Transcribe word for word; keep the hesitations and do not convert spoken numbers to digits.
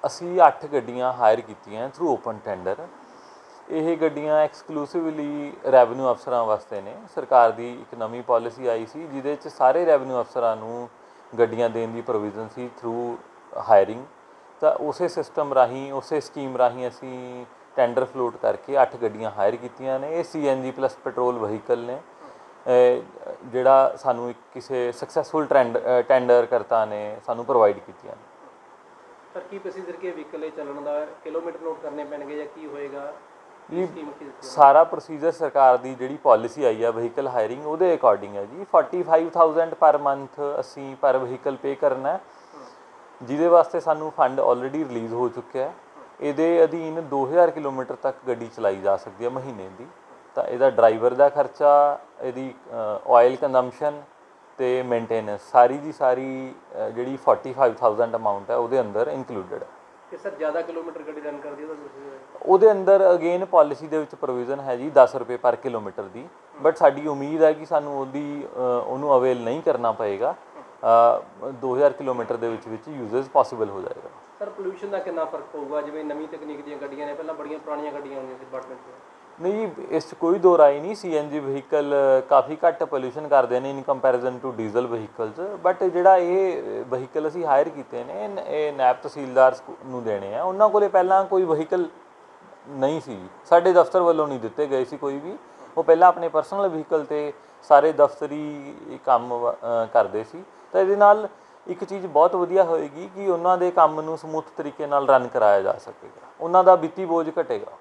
ਅਸੀਂ ਅੱਠ ਗੱਡੀਆਂ ਹਾਇਰ ਕੀਤੀਆਂ ਥਰੂ ਓਪਨ ਟੈਂਡਰ। ਇਹ ਗੱਡੀਆਂ ਐਕਸਕਲੂਸਿਵਲੀ ਰੈਵਨਿਊ ਅਫਸਰਾਂ ਵਾਸਤੇ ਨੇ। ਸਰਕਾਰ ਦੀ ਇੱਕ ਨਵੀਂ ਪਾਲਿਸੀ ਆਈ ਸੀ ਜਿਹਦੇ 'ਚ ਸਾਰੇ ਰੈਵਨਿਊ ਅਫਸਰਾਂ ਨੂੰ ਗੱਡੀਆਂ ਦੇਣ ਦੀ ਪ੍ਰੋਵੀਜ਼ਨ ਸੀ ਥਰੂ ਹਾਇਰਿੰਗ। ਤਾਂ ਉਸੇ ਸਿਸਟਮ ਰਾਹੀਂ ਉਸੇ ਸਕੀਮ ਰਾਹੀਂ ਅਸੀਂ ਟੈਂਡਰ ਫਲੋਟ ਕਰਕੇ ਅੱਠ ਗੱਡੀਆਂ ਹਾਇਰ ਕੀਤੀਆਂ ਨੇ। ਇਹ ਸੀ ਐਨ ਜੀ ਪਲੱਸ ਪੈਟਰੋਲ ਵਹੀਕਲ ਨੇ, ਜਿਹੜਾ ਸਾਨੂੰ ਇੱਕ ਕਿਸੇ ਸਕਸੈਸਫੁਲ ਟ੍ਰੈਂਡ ਟੈਂਡਰ ਕਰਤਾ ਨੇ ਸਾਨੂੰ ਪ੍ਰੋਵਾਈਡ ਕੀਤੀਆਂ ਨੇ। ਸਰ ਕੀ ਪ੍ਰੋਸੀਜਰ ਕੀ ਵਹੀਕਲ ਚੱਲਣ ਦਾ, ਕਿਲੋਮੀਟਰ ਨੋਟ ਕਰਨੇ ਪੈਣਗੇ ਜਾਂ ਕੀ ਹੋਏਗਾ? ਜੀ ਸਾਰਾ ਪ੍ਰੋਸੀਜਰ ਸਰਕਾਰ ਦੀ ਜਿਹੜੀ ਪਾਲਿਸੀ ਆਈ ਆ ਵਹੀਕਲ ਹਾਇਰਿੰਗ ਉਹਦੇ ਅਕੋਰਡਿੰਗ ਹੈ ਜੀ। Forty five thousand per month ਅਸੀਂ ਪਰ ਵਹੀਕਲ ਪੇ ਕਰਨਾ, ਜਿਹਦੇ ਵਾਸਤੇ ਸਾਨੂੰ ਫੰਡ ਆਲਰੇਡੀ ਰਿਲੀਜ਼ ਹੋ ਚੁੱਕਿਆ। ਇਹਦੇ ਅਧੀਨ ਦੋ ਹਜ਼ਾਰ ਕਿਲੋਮੀਟਰ ਤੱਕ ਗੱਡੀ ਚਲਾਈ ਜਾ ਸਕਦੀ ਹੈ ਮਹੀਨੇ ਦੀ। ਤਾਂ ਇਹਦਾ ਡਰਾਈਵਰ ਦਾ ਖਰਚਾ, ਇਹਦੀ ਆਇਲ ਕੰਜ਼ੰਪਸ਼ਨ ਅਤੇ ਮੇਨਟੇਨੈਂਸ ਸਾਰੀ ਦੀ ਸਾਰੀ ਜਿਹੜੀ ਫੋਰਟੀ ਫਾਈਵ ਥਾਊਜ਼ੈਂਡ ਅਮਾਊਂਟ ਹੈ ਉਹਦੇ ਅੰਦਰ ਇਨਕਲੂਡਡ ਹੈ। ਕਿ ਸਰ ਜ਼ਿਆਦਾ ਕਿਲੋਮੀਟਰ ਗੱਡੀ ਰਨ ਕਰਦੀ ਉਹਦਾ ਉਹਦੇ ਅੰਦਰ ਅਗੇਨ ਪਾਲਿਸੀ ਦੇ ਵਿੱਚ ਪ੍ਰੋਵੀਜ਼ਨ ਹੈ ਜੀ ਦਸ ਰੁਪਏ ਪਰ ਕਿਲੋਮੀਟਰ ਦੀ। ਬਟ ਸਾਡੀ ਉਮੀਦ ਹੈ ਕਿ ਸਾਨੂੰ ਉਹਦੀ ਉਹਨੂੰ ਅਵੇਲ ਨਹੀਂ ਕਰਨਾ ਪਏਗਾ। ਦੋ ਹਜ਼ਾਰ ਕਿਲੋਮੀਟਰ ਦੇ ਵਿੱਚ ਵਿੱਚ ਯੂਜ਼ੇਜ ਪੋਸੀਬਲ ਹੋ ਜਾਏਗਾ। ਸਰ ਪੋਲਿਊਸ਼ਨ ਦਾ ਕਿੰਨਾ ਫਰਕ ਪਊਗਾ? ਜਿਵੇਂ ਨਵੀਂ ਤਕਨੀਕ ਦੀਆਂ ਗੱਡੀਆਂ ਨੇ, ਪਹਿਲਾਂ ਬੜੀਆਂ ਪੁਰਾਣੀਆਂ ਗੱਡੀਆਂ ਹੁੰਦੀਆਂ ਸੀ ਡਿਪਾਰਟਮੈਂਟ 'ਚ। ਨਹੀਂ ਜੀ, ਇਸ 'ਚ ਕੋਈ ਦੋ ਰਾਏ ਨਹੀਂ। ਸੀ ਐਨ ਜੀ ਵਹੀਕਲ ਕਾਫੀ ਘੱਟ ਪੋਲਿਊਸ਼ਨ ਕਰਦੇ ਨੇ in comparison to diesel vehicles. But ਜਿਹੜਾ ਇਹ ਵਹੀਕਲ ਅਸੀਂ ਹਾਇਰ ਕੀਤੇ ਨੇ ਇਹ ਨਾਇਬ ਤਹਿਸੀਲਦਾਰ ਨੂੰ ਦੇਣੇ ਆ। ਉਹਨਾਂ ਕੋਲ ਪਹਿਲਾਂ ਕੋਈ ਵਹੀਕਲ ਨਹੀਂ ਸੀ, ਸਾਡੇ ਦਫ਼ਤਰ ਵੱਲੋਂ ਨਹੀਂ ਦਿੱਤੇ ਗਏ ਸੀ ਕੋਈ ਵੀ। ਉਹ ਪਹਿਲਾਂ ਆਪਣੇ ਪਰਸਨਲ ਵਹੀਕਲ 'ਤੇ ਸਾਰੇ ਦਫ਼ਤਰੀ ਕੰਮ ਕਰਦੇ ਸੀ। ਤਾਂ ਇਹਦੇ ਨਾਲ ਇੱਕ ਚੀਜ਼ ਬਹੁਤ ਵਧੀਆ ਹੋਏਗੀ ਕਿ ਉਹਨਾਂ ਦੇ ਕੰਮ ਨੂੰ ਸਮੂਥ ਤਰੀਕੇ ਨਾਲ ਰਨ ਕਰਾਇਆ ਜਾ ਸਕੇਗਾ, ਉਹਨਾਂ ਦਾ ਵਿੱਤੀ ਬੋਝ ਘਟੇਗਾ।